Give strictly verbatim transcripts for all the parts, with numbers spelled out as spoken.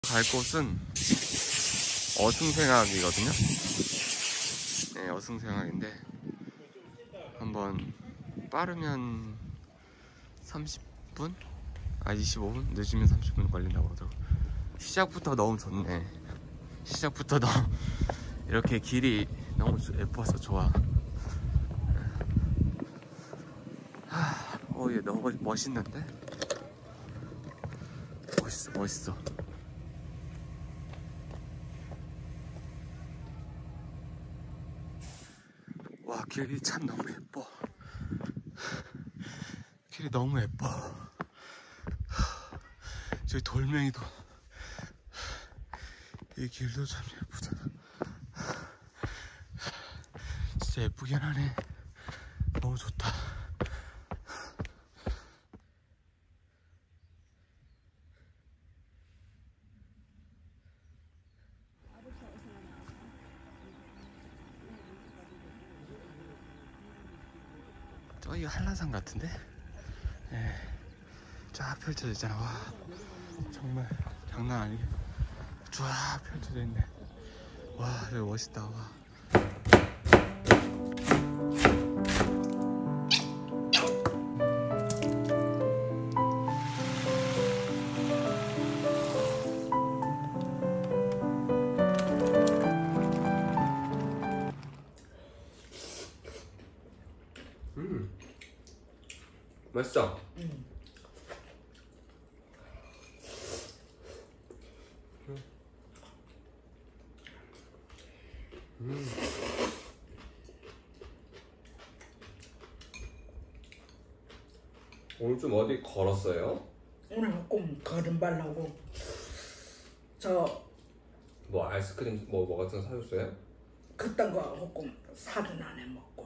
갈 곳은 어승생학이거든요. 네, 어승생학인데 한번 빠르면 삼십 분? 아 이십오 분? 늦으면 삼십 분 걸린다고 하더라고. 시작부터 너무 좋네. 시작부터 너무 이렇게 길이 너무 예뻐서 좋아. 하, 어, 얘 너무 멋있는데? 멋있어, 멋있어. 와, 길이 참 너무 예뻐. 길이 너무 예뻐. 저기 돌멩이도, 이 길도 참 예쁘다. 진짜 예쁘긴 하네. 너무 좋다. 저기 한라산 같은데? 네. 쫙 펼쳐져 있잖아. 와, 정말 장난 아니게 쫙 펼쳐져 있네. 와, 여기 멋있다. 와. 음, 맛있어. 음. 음. 오늘 좀 어디 걸었어요? 오늘 조금 걸음발라고 저 뭐 아이스크림 뭐, 뭐 같은 거 사줬어요? 그딴 거 조금 살은 안에 먹고.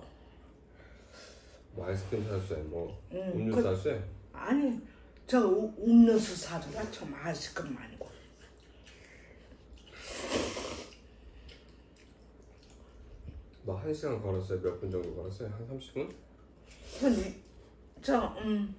뭐 아이스크림 사줬어요? 뭐 응, 음료수 그, 사줬어요? 아니 저 음료수 사줘가 참 아이스크림 아니고. 뭐 한 시간 걸었어요? 몇 분 정도 걸었어요? 한 삼십 분? 아니 저 음.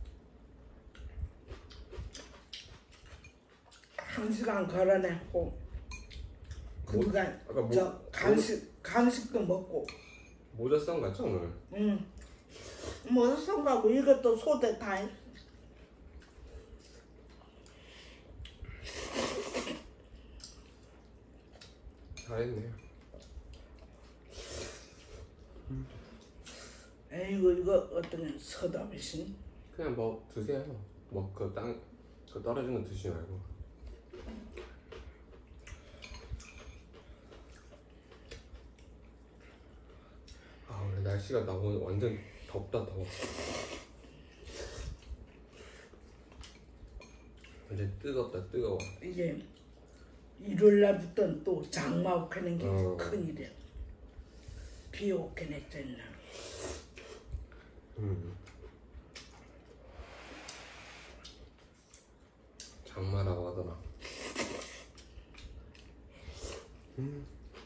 한 시간 걸어냈고 그니까 아까 뭐, 저 간식 간식도 먹고. 모자 싼 거 같죠 오늘? 응. 모자 싼 거고 이것도 소대 다. 잘했네요. 음. 에이구 이거 어떤 서답이신? 그냥 뭐 드세요. 뭐 그 땅 그 떨어진 거 드시지 말고. 아 오늘 날씨가 나 오늘 완전 덥다 더워. 완전 뜨겁다 뜨거워. 이게 일요일 날부터는 또 장마 오게는 게 어. 큰일이야. 비 오게는 했잖아. 음. 장마라고 하더라. 음.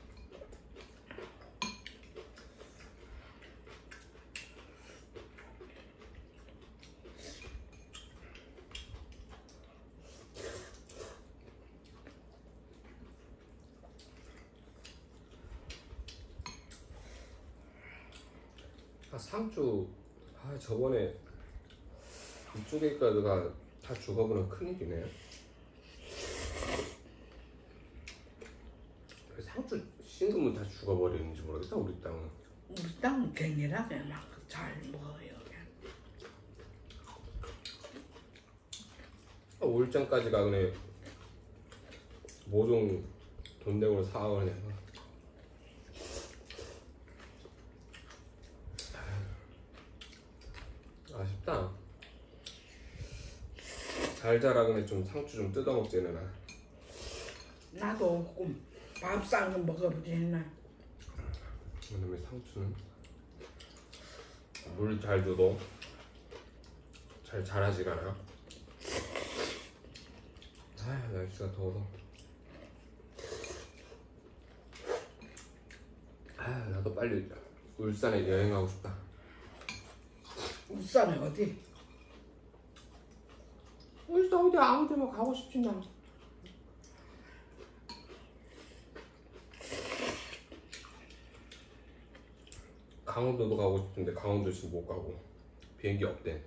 아, 상주, 아, 저번에 이쪽에까지가 다 죽어버리면 큰일이네. 상주 심으면 다 죽어버리는지 모르겠다 우리 땅은. 우리 땅은 갱일하게 막 잘 먹어요. 아, 올장까지가 그네 모종 돈 내고 사오냐. 아쉽다. 잘 자라 그네 좀 상추 좀 뜯어먹지 얘네나. 나도 조금 밥싼 거 먹어보지 했나. 그다음에 상추는 물 잘 줘도 잘 자라지가 않아. 아 날씨가 더워서. 아 나도 빨리 울산에 여행 가고 싶다. 울산에 어디? 울산 어디 아무 데나 가고 싶지 나. 강원도도 가고 싶은데 강원도 지금 못 가고 비행기 없대.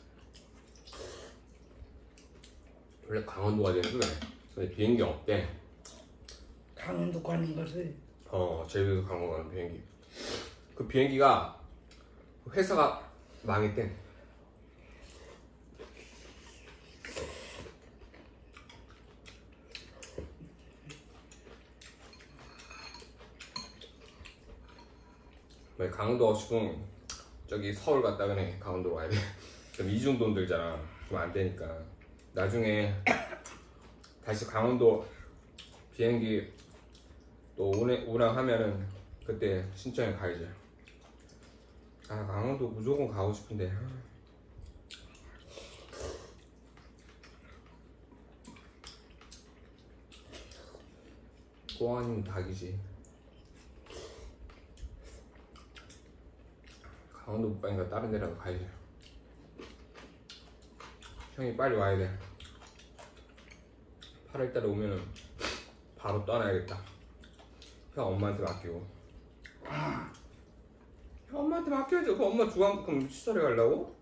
원래 강원도 가자는 거래. 근데 비행기 없대. 강원도 가는 것을 어, 제주도 강원 가는 비행기. 그 비행기가 회사가 망했대. 강원도 없이고 저기 서울 갔다 그네. 강원도로 가야 돼. 그럼 이중 돈 들잖아. 그럼 안 되니까 나중에 다시 강원도 비행기 또 운행, 운항하면은 그때 신청해 가야지. 아, 강원도 무조건 가고 싶은데. 꽁 아니면 닭이지. 강원도 못 가니까 다른 데라도 가야지. 형이 빨리 와야 돼. 팔월달에 오면은 바로 떠나야겠다. 형 엄마한테 맡기고. 형 엄마한테 맡겨야죠. 그 엄마 주황 그럼 시설에 가려고?